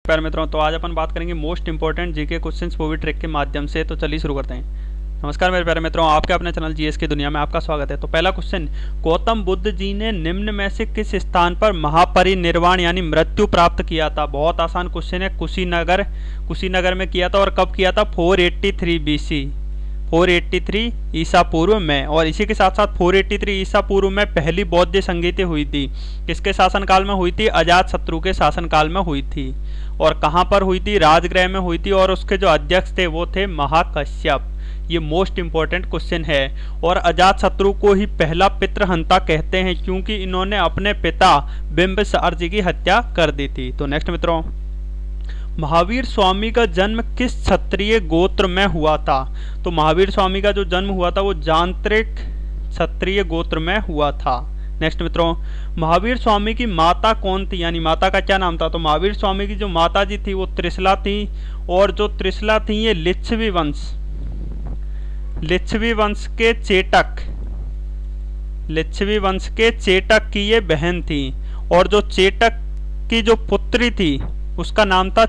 प्यारे मित्रों, तो आज अपन बात करेंगे most important GK questions movie trick के माध्यम से। तो चलिए शुरू करते हैं। नमस्कार मेरे प्यारे मित्रों, आपके अपने चैनल जीएस की दुनिया में आपका स्वागत है। तो पहला क्वेश्चन, गौतम बुद्ध जी ने निम्न में से किस स्थान पर महापरिनिर्वाण यानी मृत्यु प्राप्त किया था? बहुत आसान क्वेश्चन है। कुशीनगर में किया था। और कब किया था? 483 BC, 483 ईसा पूर्व में। और इसी के साथ साथ 483 ईसा पूर्व में पहली बौद्ध संगीति हुई थी। किसके शासनकाल में हुई थी? अजातशत्रु के शासनकाल में हुई थी। और कहाँ पर हुई थी? राजगृह में हुई थी। और उसके जो अध्यक्ष थे वो थे महाकश्यप। ये मोस्ट इंपॉर्टेंट क्वेश्चन है। और अजातशत्रु को ही पहला पितृहंता कहते हैं, क्योंकि इन्होंने अपने पिता बिंबिसार जी की हत्या कर दी थी। तो नेक्स्ट मित्रों, महावीर स्वामी का जन्म किस क्षत्रिय गोत्र में हुआ था? तो महावीर स्वामी का जो जन्म हुआ था वो जांत्रिक क्षत्रिय गोत्र में हुआ था। नेक्स्ट मित्रों, महावीर स्वामी की माता कौन थी, यानी माता का क्या नाम था? तो महावीर स्वामी की जो माता जी थी वो त्रिशला थी। और जो त्रिशला थी ये लिच्छवी वंश के चेटक की ये बहन थी। और जो चेटक की जो पुत्री थी उसका नाम था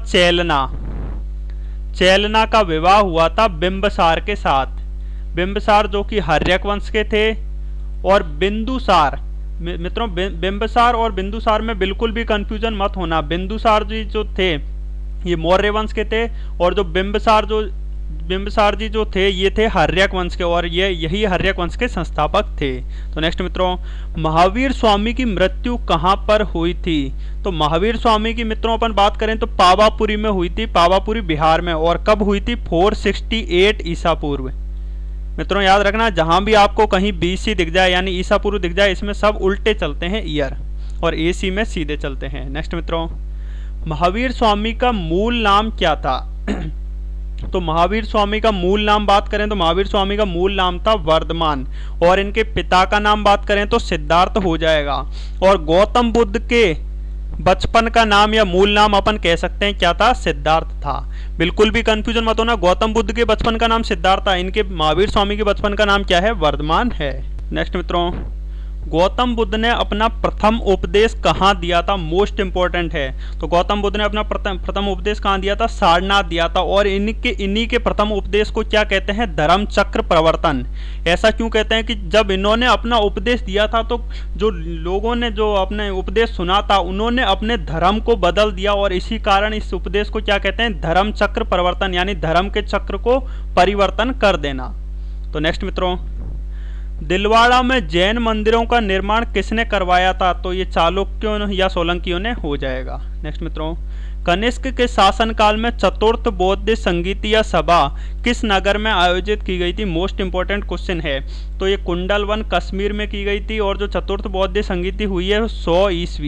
चेलना का विवाह हुआ था बिंबिसार के साथ। बिंबिसार जो कि हर्यक वंश के थे। और बिंदुसार, मित्रों बिंबिसार और बिंदुसार में बिल्कुल भी कंफ्यूजन मत होना। बिंदुसार जी जो थे ये मौर्य वंश के थे। और जो बिंबिसार जी जो थे ये थे हर्यक वंश के। और ये यही हर्यक वंश के संस्थापक थे। तो नेक्स्ट मित्रों, महावीर स्वामी की मृत्यु कहाँ पर हुई थी? तो महावीर स्वामी की मित्रों अपन बात करें तो पावापुरी में हुई थी। पावापुरी बिहार में। और कब हुई थी? 468 ईसा पूर्व। मित्रों याद रखना, जहां भी आपको कहीं BC दिख जाए यानी ईसा पूर्व दिख जाए, इसमें सब उल्टे चलते हैं ईयर, और AC में सीधे चलते हैं। नेक्स्ट मित्रों, महावीर स्वामी का मूल नाम क्या था? तो महावीर स्वामी का मूल नाम बात करें तो महावीर स्वामी का मूल नाम था वर्धमान। और इनके पिता का नाम बात करें तो सिद्धार्थ हो जाएगा। और गौतम बुद्ध के बचपन का नाम या मूल नाम अपन कह सकते हैं क्या था? सिद्धार्थ था। बिल्कुल भी कंफ्यूजन मत होना, गौतम बुद्ध के बचपन का नाम सिद्धार्थ था। इनके महावीर स्वामी के बचपन का नाम क्या है? वर्धमान है। नेक्स्ट मित्रों, गौतम बुद्ध ने अपना प्रथम उपदेश कहाँ दिया था? मोस्ट इंपॉर्टेंट है। तो गौतम बुद्ध ने अपना प्रथम उपदेश कहाँ दिया था? सारनाथ दिया था। और इन्हीं के प्रथम उपदेश को क्या कहते हैं? धर्म चक्र प्रवर्तन। ऐसा क्यों कहते हैं कि जब इन्होंने अपना उपदेश दिया था तो जो लोगों ने जो अपने उपदेश सुना था उन्होंने अपने धर्म को बदल दिया। और इसी कारण इस उपदेश को क्या कहते हैं? धर्म चक्र प्रवर्तन, यानी धर्म के चक्र को परिवर्तन कर देना। तो नेक्स्ट मित्रों, दिलवाड़ा में जैन मंदिरों का निर्माण किसने करवाया था? तो ये चालुक्यों या सोलंकियों ने हो जाएगा। नेक्स्ट मित्रों, कनिष्क के शासनकाल में चतुर्थ बौद्ध संगीति या सभा किस नगर में आयोजित की गई थी? मोस्ट इंपॉर्टेंट क्वेश्चन है। तो ये कुंडलवन कश्मीर में की गई थी। और जो चतुर्थ बौद्ध संगीति हुई है 100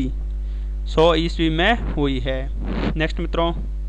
ईस्वी में हुई है। नेक्स्ट मित्रों,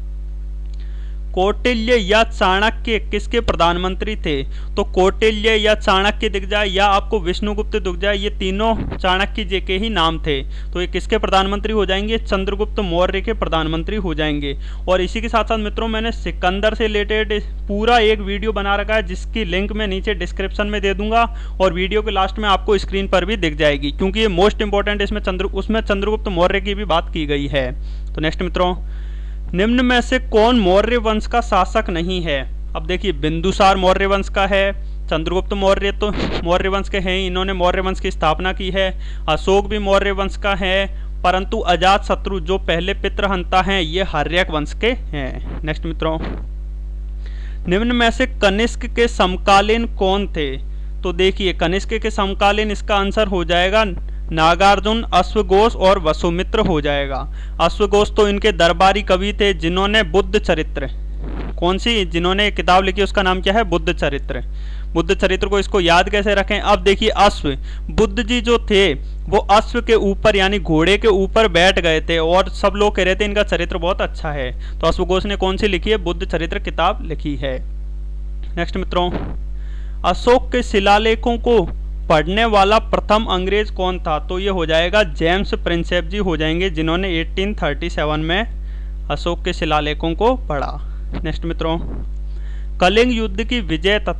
कौटिल्य या चाणक्य किसके प्रधानमंत्री थे? तो कौटिल्य या चाणक्य दिख जाए या आपको विष्णुगुप्त दिख जाए, ये तीनों चाणक्य जी के ही नाम थे। तो ये किसके प्रधानमंत्री हो जाएंगे? चंद्रगुप्त मौर्य के प्रधानमंत्री हो जाएंगे। और इसी के साथ साथ मित्रों मैंने सिकंदर से रिलेटेड पूरा एक वीडियो बना रखा है, जिसकी लिंक मैं नीचे डिस्क्रिप्शन में दे दूंगा। और वीडियो के लास्ट में आपको स्क्रीन पर भी दिख जाएगी, क्योंकि ये मोस्ट इंपॉर्टेंट, उसमें चंद्रगुप्त मौर्य की भी बात की गई है। तो नेक्स्ट मित्रों, निम्न में से कौन मौर्य वंश का शासक नहीं है? अब देखिए, बिंदुसार मौर्य वंश का है। चंद्रगुप्त मौर्य तो मौर्य वंश के हैं, इन्होंने मौर्य वंश की स्थापना की है। अशोक भी मौर्य वंश का है। परंतु अजातशत्रु जो पहले पितृहंता हैं ये हर्यक वंश के हैं। नेक्स्ट मित्रों, निम्न में से कनिष्क के समकालीन कौन थे? तो देखिए, कनिष्क के समकालीन इसका आंसर हो जाएगा नागार्जुन, अश्वघोष और वसुमित्र हो जाएगा। अश्वघोष तो इनके दरबारी कवि थे जिन्होंने बुद्ध चरित्र, जिन्होंने किताब लिखी उसका नाम क्या है? बुद्ध चरित्र। बुद्ध चरित्र को इसको याद कैसे रखें? अब देखिए, अश्व, बुद्ध जी जो थे वो अश्व के ऊपर यानी घोड़े के ऊपर बैठ गए थे। और सब लोग कह रहे थे इनका चरित्र बहुत अच्छा है। तो अश्वघोष ने कौन सी लिखी है? बुद्ध चरित्र किताब लिखी है। नेक्स्ट मित्रों, अशोक के शिलालेखों को पढ़ने वाला प्रथम अंग्रेज कौन था? तो ये हो जाएगा जेम्स प्रिंसेप जी हो जाएंगे, जिन्होंने 1837 में अशोक के शिलालेखों को पढ़ा। नेक्स्ट मित्रों, कलिंग युद्ध की विजय तथा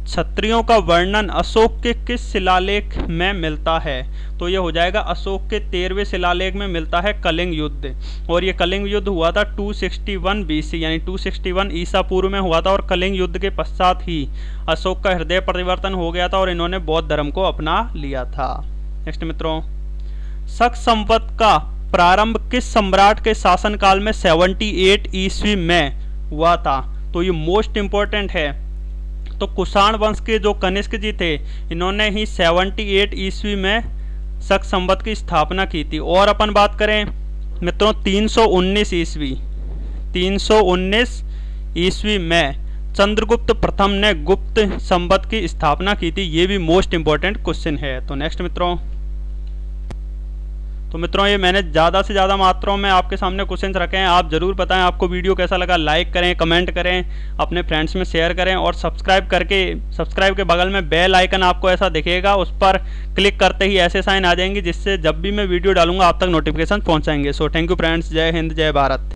क्षत्रियों का वर्णन अशोक के किस शिलालेख में मिलता है? तो ये हो जाएगा अशोक के 13वें शिलालेख में मिलता है कलिंग युद्ध। और ये कलिंग युद्ध हुआ था 261 BC यानी 261 ईसा पूर्व में हुआ था। और कलिंग युद्ध के पश्चात ही अशोक का हृदय परिवर्तन हो गया था और इन्होंने बौद्ध धर्म को अपना लिया था। नेक्स्ट मित्रों, शक संवत का प्रारंभ किस सम्राट के शासनकाल में 78 ईस्वी में हुआ था? तो ये मोस्ट इंपॉर्टेंट है। तो कुषाण वंश के जो कनिष्क जी थे, इन्होंने ही 78 ईस्वी में शक संवत की स्थापना की थी। और अपन बात करें मित्रों 319 ईस्वी में चंद्रगुप्त प्रथम ने गुप्त संवत की स्थापना की थी। ये भी मोस्ट इंपॉर्टेंट क्वेश्चन है। तो नेक्स्ट मित्रों ये मैंने ज़्यादा से ज़्यादा मात्राओं में आपके सामने क्वेश्चंस रखे हैं। आप जरूर बताएं आपको वीडियो कैसा लगा। लाइक करें, कमेंट करें, अपने फ्रेंड्स में शेयर करें और सब्सक्राइब के बगल में बेल आइकन आपको ऐसा दिखेगा, उस पर क्लिक करते ही ऐसे साइन आ जाएंगे जिससे जब भी मैं वीडियो डालूंगा आप तक नोटिफिकेशन पहुंचाएंगे। सो थैंक यू फ्रेंड्स, जय हिंद, जय भारत।